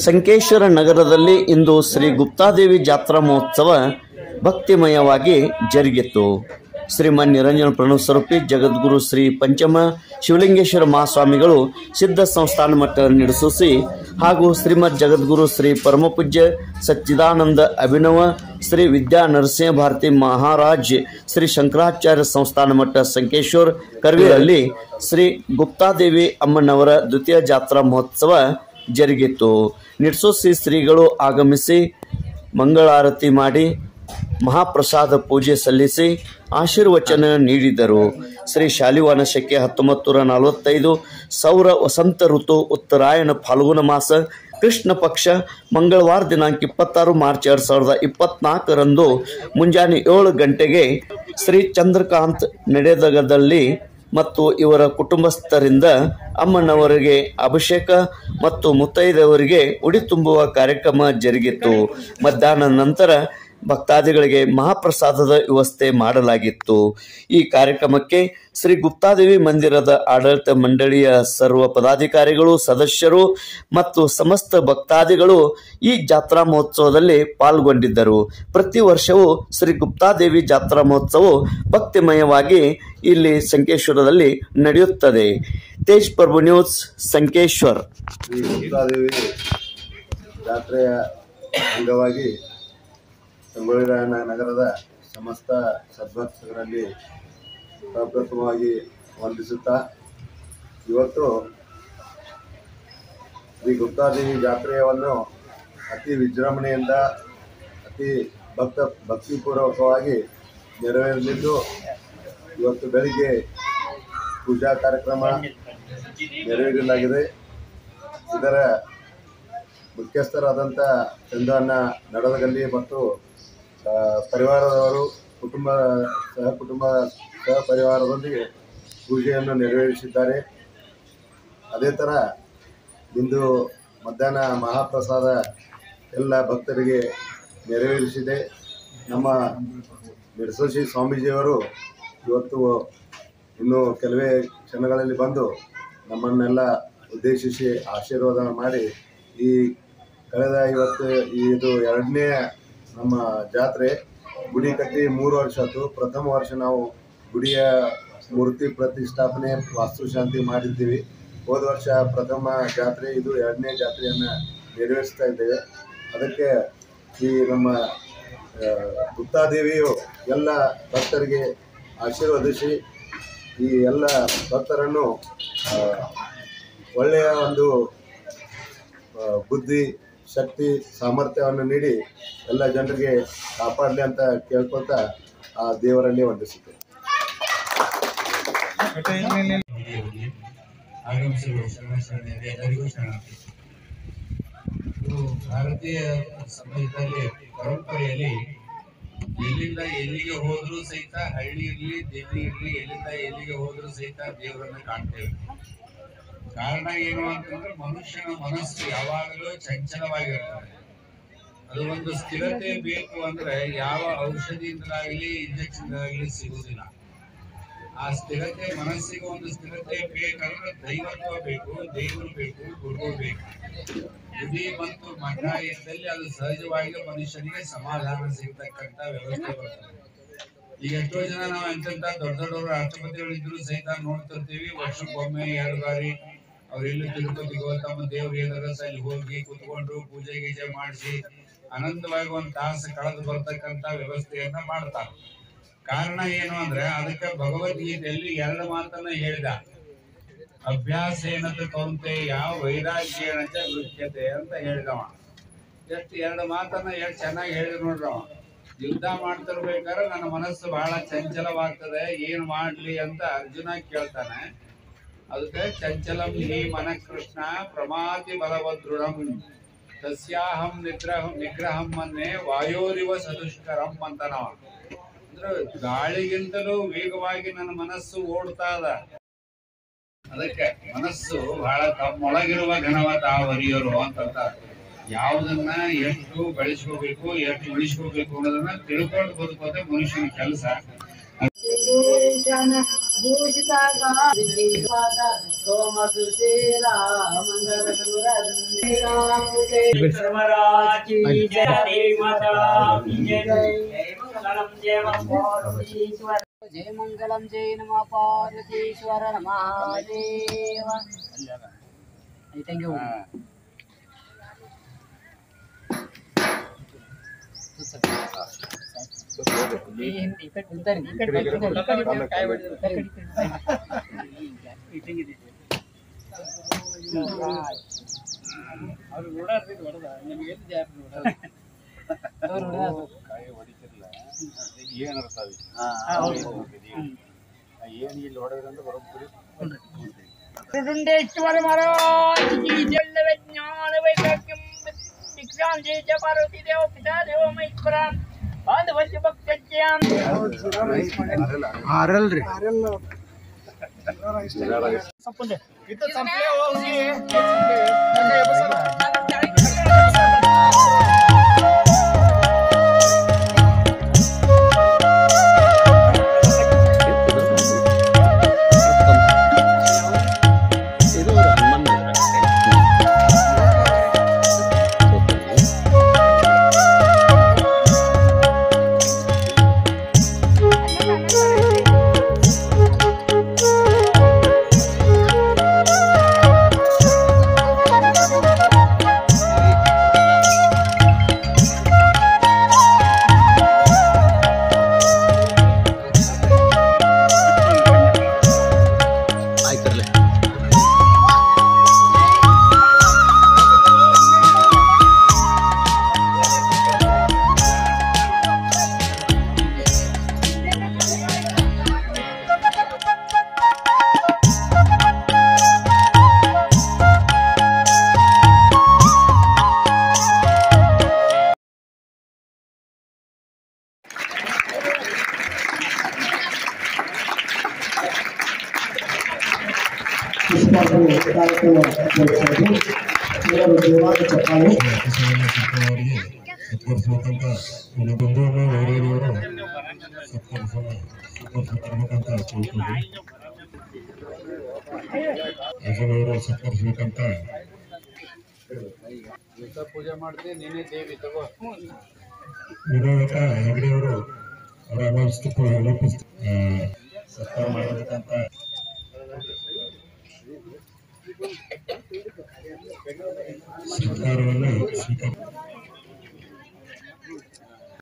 ಸಂಕೇಶ್ವರ ನಗರದಲ್ಲಿ ಇಂದು ಶ್ರೀ ಗುಪ್ತಾದೇವಿ ಜಾತ್ರಾ ಮಹೋತ್ಸವ ಭಕ್ತಿಮಯವಾಗಿ ಜರುಗಿತು. ಶ್ರೀಮನ್ ನಿರಂಜನ ಪ್ರಣವ್ ಸ್ವರೂಪಿ ಜಗದ್ಗುರು ಶ್ರೀ ಪಂಚಮ ಶಿವಲಿಂಗೇಶ್ವರ ಮಹಾಸ್ವಾಮಿಗಳು ಸಿದ್ಧ ಸಂಸ್ಥಾನ ಮಠ ನಡೆಸೂಸಿ ಹಾಗೂ ಶ್ರೀಮದ್ ಜಗದ್ಗುರು ಶ್ರೀ ಪರಮಪೂಜ್ಯ ಸಚ್ಚಿದಾನಂದ ಅಭಿನವ ಶ್ರೀ ವಿದ್ಯಾ ನರಸಿಂಹ ಭಾರತಿ ಮಹಾರಾಜ್ ಶ್ರೀ ಶಂಕರಾಚಾರ್ಯ ಸಂಸ್ಥಾನ ಮಠ ಸಂಕೇಶ್ವರ ಕರ್ವಿಯಲ್ಲಿ ಶ್ರೀ ಗುಪ್ತಾದೇವಿ ಅಮ್ಮನವರ ದ್ವಿತೀಯ ಜಾತ್ರಾ ಮಹೋತ್ಸವ ಜರುಗಿತು. ನಿಡ್ಸೋಸಿ ಶ್ರೀಗಳು ಆಗಮಿಸಿ ಮಂಗಳಾರತಿ ಮಾಡಿ ಮಹಾಪ್ರಸಾದ ಪೂಜೆ ಸಲ್ಲಿಸಿ ಆಶೀರ್ವಚನ ನೀಡಿದರು. ಶ್ರೀ ಶಾಲಿವಾನ ಶಕೆ 1945 ಸೌರ ವಸಂತ ಋತು ಉತ್ತರಾಯಣ ಫಾಲ್ಗುಣ ಮಾಸ ಕೃಷ್ಣ ಪಕ್ಷ ಮಂಗಳವಾರ ದಿನಾಂಕ 26 ಮಾರ್ಚ್ 2024 ಮುಂಜಾನೆ 7 ಗಂಟೆಗೆ ಶ್ರೀ ಚಂದ್ರಕಾಂತ್ ನಡೆದಗದಲ್ಲಿ ಮತ್ತು ಇವರ ಕುಟುಂಬಸ್ಥರಿಂದ ಅಮ್ಮನವರಿಗೆ ಅಭಿಷೇಕ ಮತ್ತು ಮುತ್ತೈದೆಯವರಿಗೆ ಉಡಿ ತುಂಬುವ ಕಾರ್ಯಕ್ರಮ ಜರುಗಿತು. ಮಧ್ಯಾಹ್ನ ನಂತರ ಭಕ್ತಾದಿಗಳಿಗೆ ಮಹಾಪ್ರಸಾದದ ವ್ಯವಸ್ಥೆ ಮಾಡಲಾಗಿತ್ತು. ಈ ಕಾರ್ಯಕ್ರಮಕ್ಕೆ ಶ್ರೀ ಗುಪ್ತಾದೇವಿ ಮಂದಿರದ ಆಡಳಿತ ಮಂಡಳಿಯ ಸರ್ವ ಪದಾಧಿಕಾರಿಗಳು, ಸದಸ್ಯರು ಮತ್ತು ಸಮಸ್ತ ಭಕ್ತಾದಿಗಳು ಈ ಜಾತ್ರಾ ಮಹೋತ್ಸವದಲ್ಲಿ ಪಾಲ್ಗೊಂಡಿದ್ದರು. ಪ್ರತಿ ವರ್ಷವೂ ಶ್ರೀ ಗುಪ್ತಾದೇವಿ ಜಾತ್ರಾ ಮಹೋತ್ಸವವು ಭಕ್ತಿಮಯವಾಗಿ ಇಲ್ಲಿ ಸಂಕೇಶ್ವರದಲ್ಲಿ ನಡೆಯುತ್ತದೆ. ತೇಜ್ ಪ್ರಭು ನ್ಯೂಸ್, ಸಂಕೇಶ್ವರ್. ಶ್ರೀ ಗುಪ್ತಾದೇವಿ ಜಾತ್ರೆಯ ಅಂಗವಾಗಿ ಸಂಗೊಳ್ಳಿ ನಗರದ ಸಮಸ್ತ ಸದ್ಭಕ್ತರಲ್ಲಿ ಪ್ರಪ್ರಥಮವಾಗಿ ವಂದಿಸುತ್ತಾ, ಇವತ್ತು ಶ್ರೀ ಗುಪ್ತಾದೇವಿ ಜಾತ್ರೆಯನ್ನು ಅತಿ ವಿಜೃಂಭಣೆಯಿಂದ ಅತಿ ಭಕ್ತಿಪೂರ್ವಕವಾಗಿ ನೆರವೇರಲಿದ್ದು, ಇವತ್ತು ಬೆಳಿಗ್ಗೆ ಪೂಜಾ ಕಾರ್ಯಕ್ರಮ ನೆರವೇರಲಾಗಿದೆ. ಇದರ ಮುಖ್ಯಸ್ಥರಾದಂಥ ಚಂದಣ್ಣ ನಡದಗಲ್ಲಿ ಮತ್ತು ಪರಿವಾರದವರು ಸಹ ಪರಿವಾರದೊಂದಿಗೆ ಪೂಜೆಯನ್ನು ನೆರವೇರಿಸಿದ್ದಾರೆ. ಅದೇ ಥರ ಇಂದು ಮಧ್ಯಾಹ್ನ ಮಹಾಪ್ರಸಾದ ಎಲ್ಲ ಭಕ್ತರಿಗೆ ನೆರವೇರಿಸಿದೆ. ನಮ್ಮ ನಿಡ್ಸೋಶಿ ಸ್ವಾಮೀಜಿಯವರು ಇವತ್ತು ಇನ್ನು ಕೆಲವೇ ಕ್ಷಣಗಳಲ್ಲಿ ಬಂದು ನಮ್ಮನ್ನೆಲ್ಲ ಉದ್ದೇಶಿಸಿ ಆಶೀರ್ವಾದ ಮಾಡಿ ಈ ಕಳೆದ ಇದು 2ನೇ ನಮ್ಮ ಜಾತ್ರೆ. ಗುಡಿ ಕಟ್ಟಿ 3 ವರ್ಷ ಆಯಿತು. ಪ್ರಥಮ ವರ್ಷ ನಾವು ಗುಡಿಯ ಮೂರ್ತಿ ಪ್ರತಿಷ್ಠಾಪನೆ ವಾಸ್ತುಶಾಂತಿ ಮಾಡಿದ್ದೀವಿ. ಹೋದ ವರ್ಷ ಪ್ರಥಮ ಜಾತ್ರೆ, ಇದು 2ನೇ ಜಾತ್ರೆಯನ್ನು ನೆರವೇರಿಸ್ತಾ ಇದ್ದೇವೆ. ಅದಕ್ಕೆ ಈ ನಮ್ಮ ಗುಪ್ತಾದೇವಿಯು ಎಲ್ಲ ಭಕ್ತರಿಗೆ ಆಶೀರ್ವದಿಸಿ ಈ ಎಲ್ಲ ಭಕ್ತರನ್ನು ಒಳ್ಳೆಯ ಒಂದು ಬುದ್ಧಿ, ಶಕ್ತಿ, ಸಾಮರ್ಥ್ಯವನ್ನು ನೀಡಿ ಎಲ್ಲ ಜನರಿಗೆ ಕಾಪಾಡಲಿ ಅಂತ ಕೇಳ್ಕೊಳ್ತಾ ಆ ದೇವರಲ್ಲಿ ವಂದಿಸುತ್ತೇವೆ. ಭಾರತೀಯ ಸಮಾಜದಲ್ಲಿ ಪರಂಪರೆಯಲ್ಲಿ ಎಲ್ಲಿಂದ ಎಲ್ಲಿಗೆ ಹೋದ್ರೂ ಸಹಿತ, ಹಳ್ಳಿ ಇರಲಿ ದಿಲ್ಲಿ ಇರಲಿ, ಎಲ್ಲಿಂದ ಎಲ್ಲಿಗೆ ಹೋದ್ರೂ ಸಹಿತ ದೇವರನ್ನ ಕಾಣ್ತೇವೆ. ಕಾರಣ ಏನು ಅಂತಂದ್ರೆ, ಮನುಷ್ಯನ ಮನಸ್ಸು ಯಾವಾಗಲೂ ಚಂಚಲವಾಗಿರ್ತದೆ. ಅದು ಒಂದು ಸ್ಥಿರತೆ ಬೇಕು ಅಂದ್ರೆ ಯಾವ ಔಷಧಿಯಿಂದಾಗಲಿ ಇಂಜೆಕ್ಷನ್ದಾಗಲಿ ಸಿಗುವುದಿಲ್ಲ. ಆ ಸ್ಥಿರತೆ, ಮನಸ್ಸಿಗೆ ಒಂದು ಸ್ಥಿರತೆ ಬೇಕಂದ್ರೆ ದೈವತ್ವ ಬೇಕು, ದೇವರು ಬೇಕು, ಗುರುಗಳು ಬೇಕು. ಬುದ್ಧಿ ಮತ್ತು ಮಠ ಇದ್ದಲ್ಲಿ ಅದು ಸಹಜವಾಗಿ ಮನುಷ್ಯನಿಗೆ ಸಮಾಧಾನ ಸಿಗ್ತಕ್ಕಂಥ ವ್ಯವಸ್ಥೆ ಬರ್ತದೆ. ಈಗ ಎಷ್ಟೋ ಜನ ನಾವು ಎಂತೆಂತ ದೊಡ್ಡ ದೊಡ್ಡವರು ರಾಷ್ಟ್ರಪತಿಗಳಿದ್ರು ಸಹಿತ ನೋಡ್ತಿರ್ತೀವಿ, ವರ್ಷಕ್ಕೊಮ್ಮೆ 2 ಬಾರಿ ಅವರೆಲ್ಲೂ ತಿರುಪತಿಗೋ ತಮ್ಮ ದೇವ್ರ ಏನಾದ್ರು ಅಲ್ಲಿ ಹೋಗಿ ಕುತ್ಕೊಂಡು ಪೂಜೆ ಗೀಜೆ ಮಾಡಿಸಿ ಆನಂದವಾಗಿ 1 ತಾಸು ಕಳೆದು ಬರ್ತಕ್ಕಂಥ ವ್ಯವಸ್ಥೆಯನ್ನ ಮಾಡ್ತಾರೆ. ಕಾರಣ ಏನು ಅಂದ್ರೆ, ಅದಕ್ಕೆ ಭಗವದ್ಗೀತೆಯಲ್ಲಿ 2 ಮಾತನ್ನ ಹೇಳಿದ. ಅಭ್ಯಾಸ ಏನಂತ ಕೌಂತೆಯ ವೈರಾಗ್ಯೇಣ ಚ ಗೃಹ್ಯತೆ ಅಂತ ಹೇಳಿದವ. ಎಷ್ಟು 2 ಮಾತನ್ನ ಎಷ್ಟು ಚೆನ್ನಾಗಿ ಹೇಳಿದ್ರು ನೋಡ್ರವ. ಯುದ್ಧ ಮಾಡ್ತಿರ್ಬೇಕಾದ್ರೆ ನನ್ನ ಮನಸ್ಸು ಬಹಳ ಚಂಚಲವಾಗ್ತದೆ, ಏನ್ ಮಾಡ್ಲಿ ಅಂತ ಅರ್ಜುನ ಕೇಳ್ತಾನೆ. ಅದಕ್ಕೆ ಚಂಚಲಂ ಹಿ ಮನ ಕೃಷ್ಣ ಪ್ರಮಾತಿ ಬಲವದೃಢಂ ತಸ್ಯಾಹಂ ನಿಗ್ರಹಂ ಮನ್ನೆ ವಾಯೋರಿವ ಸದುಷ್ಕರಂ ಅಂತ ನಾವ. ಅಂದ್ರೆ ಗಾಳಿಗಿಂತಲೂ ವೇಗವಾಗಿ ನನ್ನ ಮನಸ್ಸು ಓಡ್ತಾ ಅದ. ಅದಕ್ಕೆ ಮನಸ್ಸು ಬಹಳ ತಮ್ಮೊಳಗಿರುವ ಘನವ ತಾವರಿಯರು ಅಂತ. ಯಾವುದನ್ನ ಎಷ್ಟು ಬೆಳೆಸ್ಕೋಬೇಕು, ಎಷ್ಟು ಉಳಿಸ್ಕೋಬೇಕು ಅನ್ನೋದನ್ನ ತಿಳ್ಕೊಂಡು ಬದುಕೋದೆ ಮನುಷ್ಯನ ಕೆಲಸ. जय मंगलम जय नमः पार्वतीश्वर महादेव। Thank you. रुंडेश्वर महाराज की जल विज्ञान वैराग्यम विक्रांत जय पार्वती देव पिता देव महेश्वरा बांधवस्य भक्तज्ञान आरल रे संपले इथं संपले होगी ಪೂಜೆ ಮಾಡ್ತೀವಿ ನೀನೇ ದೇವಿ ತಗೋ ವಿರೋಧಕ ಹೆಗಡೆಯವರು ಅವರ ಸತ್ಕಾರ ಮಾಡಬೇಕಂತ ಸರ್ಕಾರವನ್ನು ಸ್ವೀಕಾರ